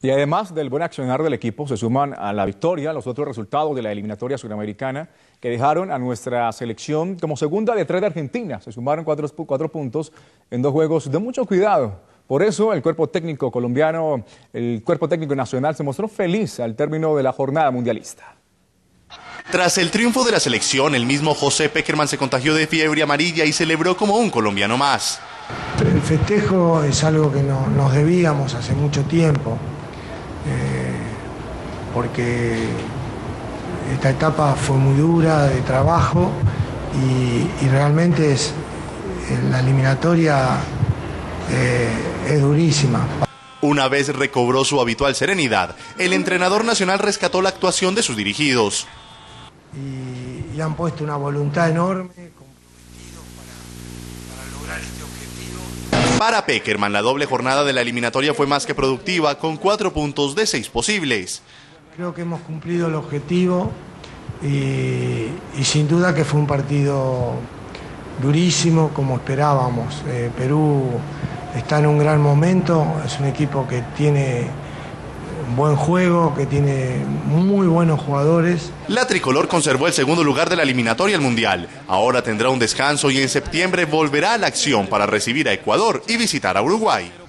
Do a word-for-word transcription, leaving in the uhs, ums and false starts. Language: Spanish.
Y además del buen accionar del equipo, se suman a la victoria los otros resultados de la eliminatoria sudamericana que dejaron a nuestra selección como segunda de tres de Argentina. Se sumaron cuatro, cuatro puntos en dos juegos de mucho cuidado. Por eso el cuerpo técnico colombiano, el cuerpo técnico nacional se mostró feliz al término de la jornada mundialista. Tras el triunfo de la selección, el mismo José Pekerman se contagió de fiebre amarilla y celebró como un colombiano más. El festejo es algo que no, nos debíamos hace mucho tiempo, eh, porque esta etapa fue muy dura de trabajo y, y realmente es, la eliminatoria eh, es durísima. Una vez recobró su habitual serenidad, el entrenador nacional rescató la actuación de sus dirigidos. Y, y han puesto una voluntad enorme, comprometidos para, para lograr este objetivo. Para Pekerman, la doble jornada de la eliminatoria fue más que productiva, con cuatro puntos de seis posibles. Creo que hemos cumplido el objetivo y, y sin duda que fue un partido durísimo, como esperábamos. Eh, Perú está en un gran momento, es un equipo que tiene un buen juego, que tiene muy buenos jugadores. La tricolor conservó el segundo lugar de la eliminatoria al Mundial. Ahora tendrá un descanso y en septiembre volverá a la acción para recibir a Ecuador y visitar a Uruguay.